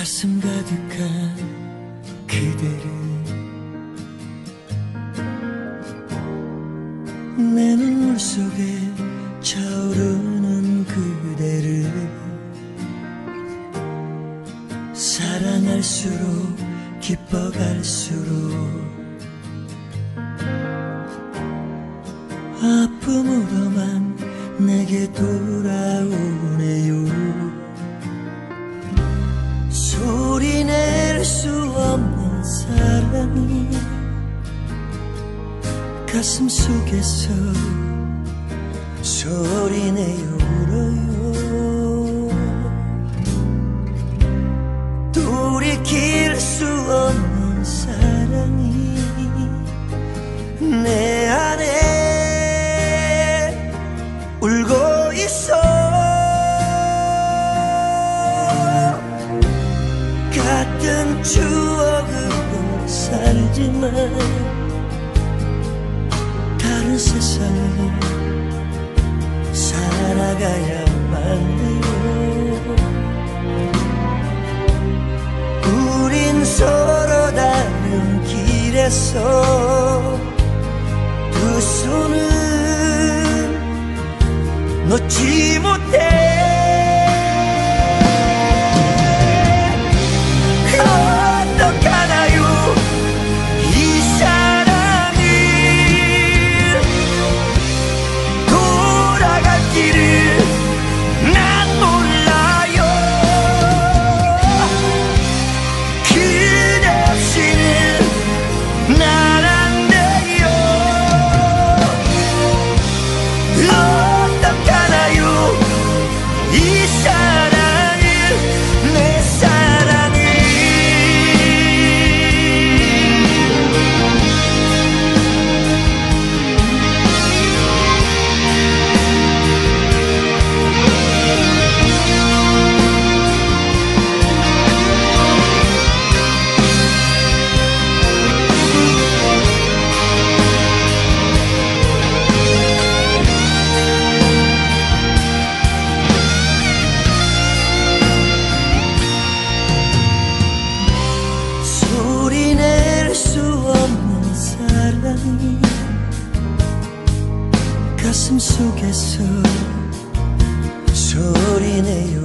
가슴 가득한 그대를 내 눈물 속에 차오르는 그대를 사랑할수록 기뻐갈수록 아픔으로만 내게 돌아오네요. 소리낼 수 없는 사랑이 가슴 속에서 소리내어 울어요. 돌이킬 수 없는 사랑이 내 안에 울고 있어. 같은 추억으로 살지만 다른 세상을 살아가야만 해요. 우린 서로 다른 길에서 두 손은 놓지 못해. 어떡하나요 이 사랑을 돌아갈 길을 난 몰라요. 그대 없이는 난 안 돼요. 어떡하나요 이 사랑을 내 사랑을. 소리낼 수 없는 사랑이 가슴 속에서 소리내요